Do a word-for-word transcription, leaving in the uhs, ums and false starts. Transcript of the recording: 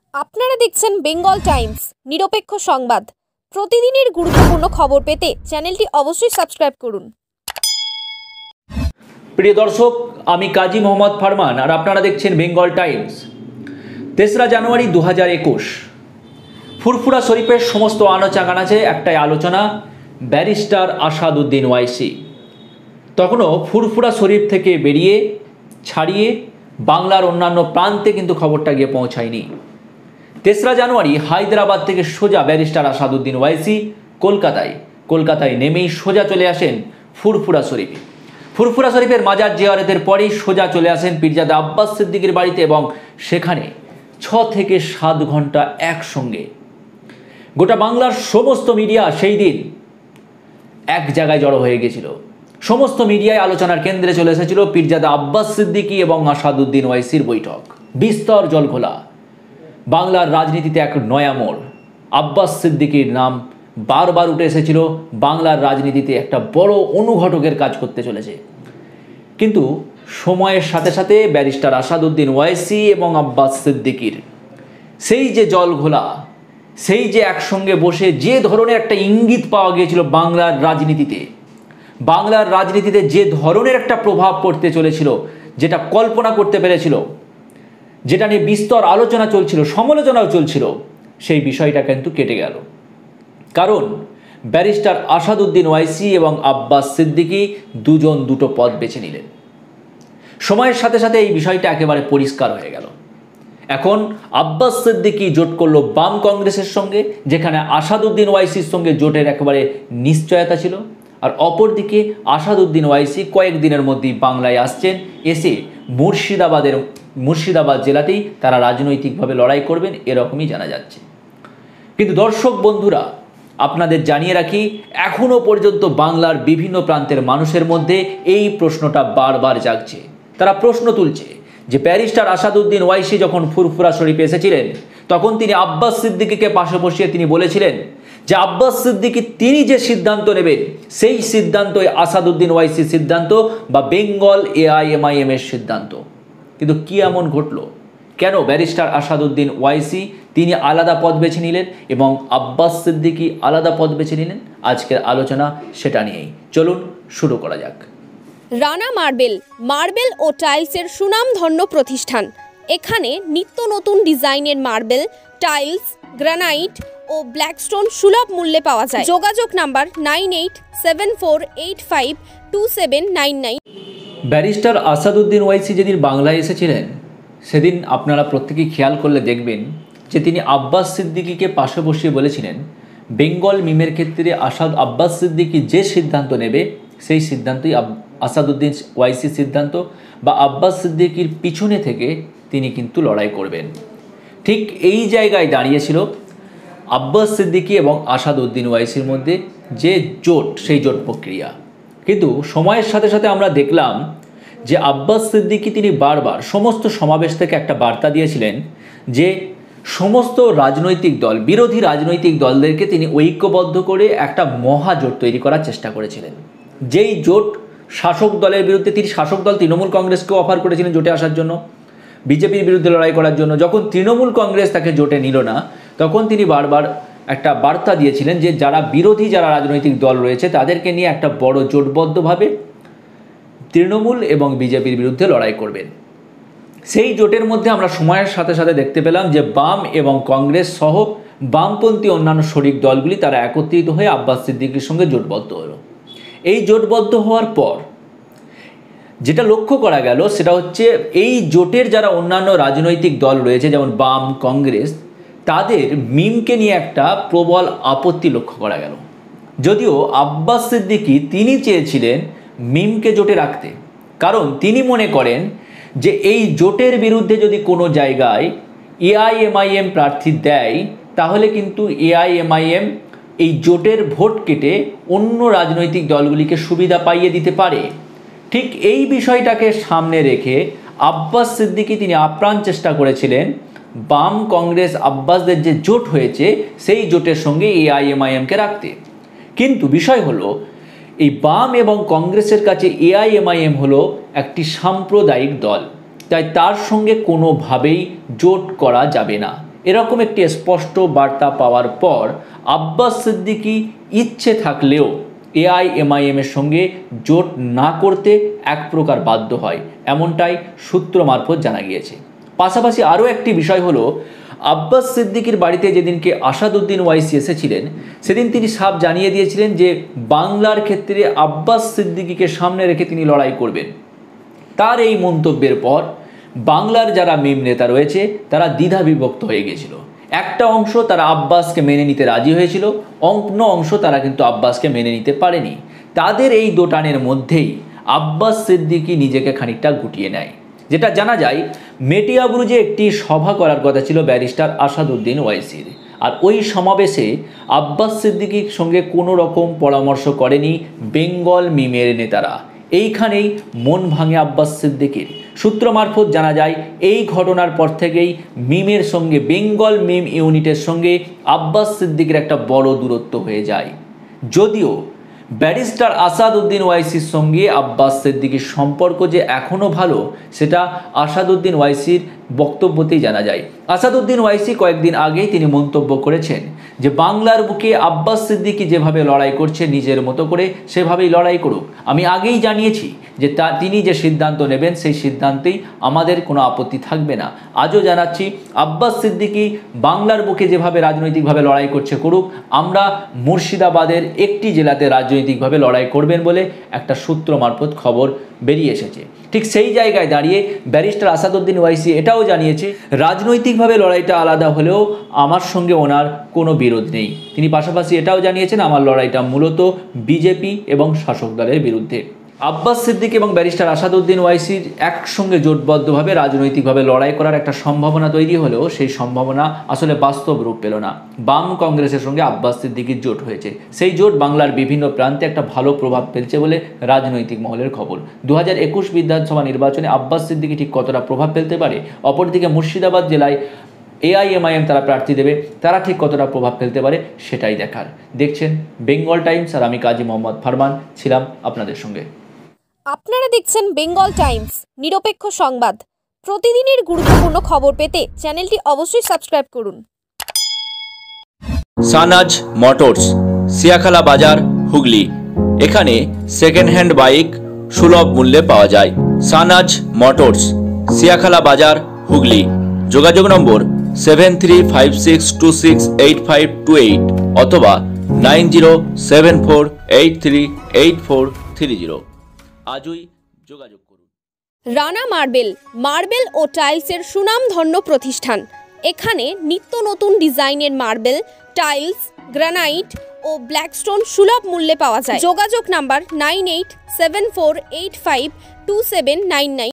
আপনারা দেখছেন Bengal Times নিরপেক্ষ সংবাদ। প্রতিদিনের গুরুত্বপূর্ণ খবর পেতে চ্যানেলটি অবশ্যই সাবস্ক্রাইব করুন। প্রিয় দর্শক, আমি কাজী মোহাম্মদ ফারমান আর আপনারা দেখছেন বেঙ্গল টাইমস। তেসরা জানুয়ারি দু হাজার একুশ ফুরফুরা শরীফের সমস্ত আনাচে একটাই আলোচনা, ব্যারিস্টার আসাদুদ্দিন ওয়াইসি। তখনও ফুরফুরা শরীফ থেকে বেরিয়ে ছাড়িয়ে বাংলার অন্যান্য প্রান্তে কিন্তু খবরটা গিয়ে পৌঁছায়নি। তেসরা জানুয়ারি হায়দ্রাবাদ থেকে সোজা ব্যারিস্টার আসাদুদ্দিন ওয়াইসি কলকাতায় কলকাতায় নেমেই সোজা চলে আসেন ফুরফুরা শরীফে। ফুরফুরা শরীফের মাজার জিয়ারতের পরেই সোজা চলে আসেন পীরজাদা আব্বাস সিদ্দিকীর বাড়িতে এবং সেখানে ছ থেকে সাত ঘন্টা একসঙ্গে গোটা বাংলার সমস্ত মিডিয়া সেই দিন এক জায়গায় জড়ো হয়ে গেছিল। সমস্ত মিডিয়ায় আলোচনার কেন্দ্রে চলে এসেছিল পীরজাদা আব্বাস সিদ্দিকী এবং আসাদুদ্দিন ওয়াইসির বৈঠক। বিস্তর জলঘোলা, বাংলার রাজনীতিতে এক নয়া মোড়। আব্বাস সিদ্দিকীর নাম বারবার উঠে এসেছিল, বাংলার রাজনীতিতে একটা বড় অনুঘটকের কাজ করতে চলেছে। কিন্তু সময়ের সাথে সাথে ব্যারিস্টার আসাদুদ্দিন ওয়াইসি এবং আব্বাস সিদ্দিকীর সেই যে জলঘোলা, সেই যে একসঙ্গে বসে যে ধরনের একটা ইঙ্গিত পাওয়া গিয়েছিল বাংলার রাজনীতিতে, বাংলার রাজনীতিতে যে ধরনের একটা প্রভাব পড়তে চলেছিল, যেটা কল্পনা করতে পেরেছিল, যেটা নিয়ে বিস্তর আলোচনা চলছিল, সমালোচনাও চলছিল, সেই বিষয়টা কিন্তু কেটে গেল। কারণ ব্যারিস্টার আসাদুদ্দিন ওয়াইসি এবং আব্বাস সিদ্দিকী দুজন দুটো পথ বেছে নিলেন। সময়ের সাথে সাথে এই বিষয়টা একেবারে পরিষ্কার হয়ে গেল। এখন আব্বাস সিদ্দিকী জোট করলো বাম কংগ্রেসের সঙ্গে, যেখানে আসাদুদ্দিন ওয়াইসির সঙ্গে জোটের একেবারে নিশ্চয়তা ছিল। আর অপরদিকে আসাদুদ্দিন ওয়াইসি কয়েকদিনের মধ্যেই বাংলায় আসছেন, এসে মুর্শিদাবাদের মুর্শিদাবাদ জেলাতেই তারা রাজনৈতিকভাবে লড়াই করবেন, এরকমই জানা যাচ্ছে। কিন্তু দর্শক বন্ধুরা, আপনাদের জানিয়ে রাখি, এখনও পর্যন্ত বাংলার বিভিন্ন প্রান্তের মানুষের মধ্যে এই প্রশ্নটা বারবার জাগছে। তারা প্রশ্ন তুলছে যে ব্যারিস্টার আসাদুদ্দিন ওয়াইসি যখন ফুরফুরা শরীফে এসেছিলেন, তখন তিনি আব্বাস সিদ্দিকীকে পাশে বসিয়ে তিনি বলেছিলেন যে আব্বাস সিদ্দিকী তিনি যে সিদ্ধান্ত নেবেন সেই সিদ্ধান্তই আসাদুদ্দিন ওয়াইসির সিদ্ধান্ত বা বেঙ্গল এআইএমআইএম এর সিদ্ধান্ত। কিন্তু কি এমন ঘটলো? কেন ব্যারিস্টার আসাদুদ্দিন ওয়াইসি তিনি আলাদা পথ বেছে নিলেন এবং আব্বাস সিদ্দিকী আলাদা পথ বেছে নিলেন? আজকের আলোচনা সেটা নিয়েই। চলুন শুরু করা যাক। রানা মার্বেল মার্বেল ও টাইলসের সুনামধন্য প্রতিষ্ঠান। এখানে নিত্য নতুন ডিজাইনের মার্বেল, টাইলস, গ্রানাইট ও ব্ল্যাকস্টোন সুলভ মূল্যে পাওয়া যায়। যোগাযোগ number nine eight seven four eight five two seven nine nine. Barrister Asaduddin Owaisi যেদিন বাংলায় এসেছিলেন, সেদিন আপনারা প্রত্যেকেই খেয়াল করলে দেখবেন যে তিনি আব্বাস সিদ্দিকীকে পাশে বসিয়ে বলেছিলেন বেঙ্গল মিমের ক্ষেত্রে আসাদ আব্বাস সিদ্দিকী যে সিদ্ধান্ত নেবে সেই সিদ্ধান্তই আসাদুদ্দিন ওয়াইসির সিদ্ধান্ত, বা আব্বাস সিদ্দিকীর পিছনে থেকে তিনি কিন্তু লড়াই করবেন। ঠিক এই জায়গায় দাঁড়িয়েছিল আব্বাস সিদ্দিকী এবং আসাদুদ্দিন ওয়াইসির মধ্যে যে জোট, সেই জোট প্রক্রিয়া। কিন্তু সময়ের সাথে সাথে আমরা দেখলাম যে আব্বাস সিদ্দিকী তিনি বারবার সমস্ত সমাবেশ থেকে একটা বার্তা দিয়েছিলেন যে সমস্ত রাজনৈতিক দল, বিরোধী রাজনৈতিক দলদেরকে তিনি ঐক্যবদ্ধ করে একটা মহাজোট তৈরি করার চেষ্টা করেছিলেন। যেই জোট শাসক দলের বিরুদ্ধে, তিনি শাসক দল তৃণমূল কংগ্রেসকেও অফার করেছিলেন জোটে আসার জন্য, বিজেপির বিরুদ্ধে লড়াই করার জন্য। যখন তৃণমূল কংগ্রেস তাকে জোটে নিল না, তখন তিনি বারবার একটা বার্তা দিয়েছিলেন যে যারা বিরোধী যারা রাজনৈতিক দল রয়েছে তাদেরকে নিয়ে একটা বড় জোটবদ্ধভাবে তৃণমূল এবং বিজেপির বিরুদ্ধে লড়াই করবেন। সেই জোটের মধ্যে আমরা সময়ের সাথে সাথে দেখতে পেলাম যে বাম এবং কংগ্রেস সহ বামপন্থী অন্যান্য শরিক দলগুলি তারা একত্রিত হয়ে আব্বাস সিদ্দিকীর সঙ্গে জোটবদ্ধ হলো। এই জোটবদ্ধ হওয়ার পর যেটা লক্ষ্য করা গেল সেটা হচ্ছে এই জোটের যারা অন্যান্য রাজনৈতিক দল রয়েছে, যেমন বাম, কংগ্রেস, তাদের মিমকে নিয়ে একটা প্রবল আপত্তি লক্ষ্য করা গেল। যদিও আব্বাস সিদ্দিকী তিনি চেয়েছিলেন মিমকে জোটে রাখতে, কারণ তিনি মনে করেন যে এই জোটের বিরুদ্ধে যদি কোনো জায়গায় এআইএমআইএম প্রার্থী দেয় তাহলে কিন্তু এআইএমআইএম এই জোটের ভোট কেটে অন্য রাজনৈতিক দলগুলিকে সুবিধা পাইয়ে দিতে পারে। ঠিক এই বিষয়টাকে সামনে রেখে আব্বাস সিদ্দিকী তিনি আপ্রাণ চেষ্টা করেছিলেন বাম, কংগ্রেস, আব্বাসদের যে জোট হয়েছে সেই জোটের সঙ্গে এআইএমআইএমকে রাখতে। কিন্তু বিষয় হলো এই বাম এবং কংগ্রেসের কাছে এআইএমআইএম হলো একটি সাম্প্রদায়িক দল, তাই তার সঙ্গে কোনোভাবেই জোট করা যাবে না। এরকম একটি স্পষ্ট বার্তা পাওয়ার পর আব্বাস সিদ্দিকী ইচ্ছে থাকলেও এআইএমআইএম এর সঙ্গে জোট না করতে এক প্রকার বাধ্য হয়, এমনটাই সূত্র মারফত জানা গিয়েছে। পাশাপাশি আরও একটি বিষয় হলো, আব্বাস সিদ্দিকীর বাড়িতে যেদিনকে আসাদুদ্দিন ওয়াইসি এসেছিলেন সেদিন তিনি সাফ জানিয়ে দিয়েছিলেন যে বাংলার ক্ষেত্রে আব্বাস সিদ্দিকীকে সামনে রেখে তিনি লড়াই করবেন। তার এই মন্তব্যের পর বাংলার যারা মিম নেতা রয়েছে তারা দ্বিধা বিভক্ত হয়ে গিয়েছিল। একটা অংশ তারা আব্বাসকে মেনে নিতে রাজি হয়েছিল, অন্য অংশ তারা কিন্তু আব্বাসকে মেনে নিতে পারেনি। তাদের এই দোটানের মধ্যেই আব্বাস সিদ্দিকী নিজেকে খানিকটা গুটিয়ে নেয়। যেটা জানা যায়, মেটিয়াবুরুজে একটি সভা করার কথা ছিল ব্যারিস্টার আসাদুদ্দিন ওয়াইসির, আর ওই সমাবেশে আব্বাস সিদ্দিকীর সঙ্গে কোনো রকম পরামর্শ করেনি বেঙ্গল মিমের নেতারা। এইখানেই মন ভাঙে আব্বাস সিদ্দিকীর। সূত্র মারফত জানা যায়, এই ঘটনার পর থেকেই মিমের সঙ্গে, বেঙ্গল মিম ইউনিটের সঙ্গে আব্বাস সিদ্দিকীর একটা বড় দূরত্ব হয়ে যায়। যদিও ব্যারিস্টার আসাদুদ্দিন ওয়াইসির সঙ্গে আব্বাস সিদ্দিকীর সম্পর্ক যে এখনও ভালো, সেটা আসাদুদ্দিন ওয়াইসির বক্তব্যতেই জানা যায়। আসাদুদ্দিন ওয়াইসি কয়েকদিন আগেই তিনি মন্তব্য করেছেন যে বাংলার বুকে আব্বাস সিদ্দিকী যেভাবে লড়াই করছে নিজের মতো করে সেভাবেই লড়াই করুক। আমি আগেই জানিয়েছি যে তা তিনি যে সিদ্ধান্ত নেবেন সেই সিদ্ধান্তেই আমাদের কোনো আপত্তি থাকবে না। আজও জানাচ্ছি, আব্বাস সিদ্দিকী বাংলার বুকে যেভাবে রাজনৈতিকভাবে লড়াই করছে করুক, আমরা মুর্শিদাবাদের একটি জেলাতে রাজনৈতিকভাবে লড়াই করবেন বলে একটা সূত্র মারফত খবর বেরিয়ে এসেছে। ঠিক সেই জায়গায় দাঁড়িয়ে ব্যারিস্টার আসাদুদ্দিন ওয়াইসি এটাও জানিয়েছে, রাজনৈতিকভাবে লড়াইটা আলাদা হলেও আমার সঙ্গে ওনার কোনো বিরোধ নেই। তিনি পাশাপাশি এটাও জানিয়েছেন, আমার লড়াইটা মূলত বিজেপি এবং শাসক দলের বিরুদ্ধে। আব্বাস সিদ্দিকী এবং ব্যারিস্টার আসাদুদ্দিন ওয়াইসির একসঙ্গে জোটবদ্ধভাবে রাজনৈতিকভাবে লড়াই করার একটা সম্ভাবনা তৈরি হলেও সেই সম্ভাবনা আসলে বাস্তব রূপ পেল না। বাম কংগ্রেসের সঙ্গে আব্বাস সিদ্দিকীর জোট হয়েছে, সেই জোট বাংলার বিভিন্ন প্রান্তে একটা ভালো প্রভাব ফেলছে বলে রাজনৈতিক মহলের খবর। দু হাজার একুশ বিধানসভা নির্বাচনে আব্বাস সিদ্দিকী ঠিক কতটা প্রভাব ফেলতে পারে, অপরদিকে মুর্শিদাবাদ জেলায় এআইএমআইএম তারা প্রার্থী দেবে, তারা ঠিক কতটা প্রভাব ফেলতে পারে সেটাই দেখার। দেখছেন বেঙ্গল টাইমস, আর আমি কাজী মোহাম্মদ ফারমান ছিলাম আপনাদের সঙ্গে। আপনারা দেখছেন বেঙ্গল টাইমস, নিরপেক্ষ সংবাদ। প্রতিদিনের গুরুত্বপূর্ণ খবর পেতে চ্যানেলটি অবশ্যই সাবস্ক্রাইব করুন। সানাজ মোটরস, সিয়াখালা বাজার, হুগলি। এখানে সেকেন্ড হ্যান্ড বাইক সুলভ মূল্যে পাওয়া যায়। সানাজ মোটরস, সিয়াখালা বাজার, হুগলি। যোগাযোগ number seven three five six two six eight five two eight অথবা nine zero seven four eight three eight four three zero. আজই যোগাযোগ করুন। রানা মার্বেল, মার্বেল ও টাইলসের সুনামধন্য প্রতিষ্ঠান। এখানে নিত্য নতুন ডিজাইনের মার্বেল, টাইলস, গ্রানাইট ও ব্ল্যাকস্টোন সুলভ মূল্যে পাওয়া যায়। যোগাযোগ number nine eight seven four eight five two seven nine nine.